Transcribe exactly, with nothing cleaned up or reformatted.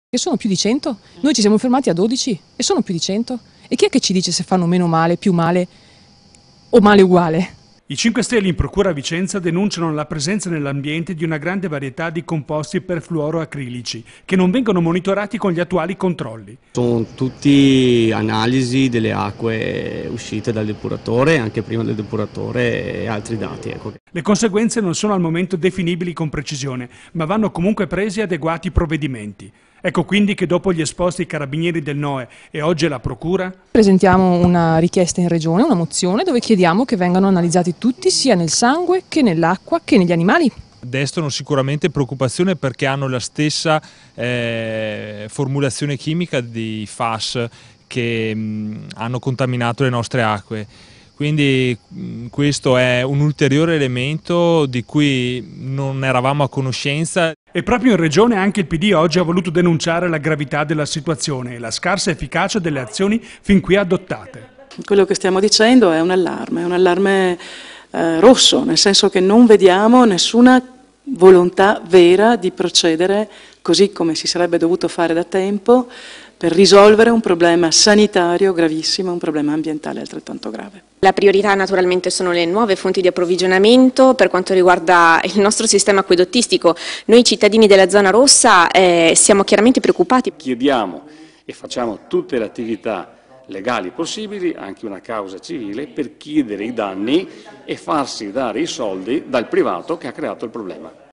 Che sono più di cento? Noi ci siamo fermati a dodici e sono più di cento. E chi è che ci dice se fanno meno male, più male o male uguale? I cinque Stelle in procura a Vicenza denunciano la presenza nell'ambiente di una grande varietà di composti perfluoroacrilici che non vengono monitorati con gli attuali controlli. Sono tutti analisi delle acque uscite dal depuratore, anche prima del depuratore, e altri dati. Ecco. Le conseguenze non sono al momento definibili con precisione, ma vanno comunque presi adeguati provvedimenti. Ecco quindi che dopo gli esposti carabinieri del N O E e oggi la Procura presentiamo una richiesta in regione, una mozione dove chiediamo che vengano analizzati tutti sia nel sangue che nell'acqua che negli animali. Destano sicuramente preoccupazione perché hanno la stessa eh, formulazione chimica di F A S che mh, hanno contaminato le nostre acque. Quindi mh, questo è un ulteriore elemento di cui non eravamo a conoscenza. E proprio in Regione anche il P D oggi ha voluto denunciare la gravità della situazione e la scarsa efficacia delle azioni fin qui adottate. Quello che stiamo dicendo è un allarme, è un allarme eh, rosso, nel senso che non vediamo nessuna volontà vera di procedere così come si sarebbe dovuto fare da tempo per risolvere un problema sanitario gravissimo, un problema ambientale altrettanto grave. La priorità naturalmente sono le nuove fonti di approvvigionamento per quanto riguarda il nostro sistema acquedottistico. Noi cittadini della zona rossa eh, siamo chiaramente preoccupati. Chiediamo e facciamo tutte le attività legali possibili, anche una causa civile, per chiedere i danni e farsi dare i soldi dal privato che ha creato il problema.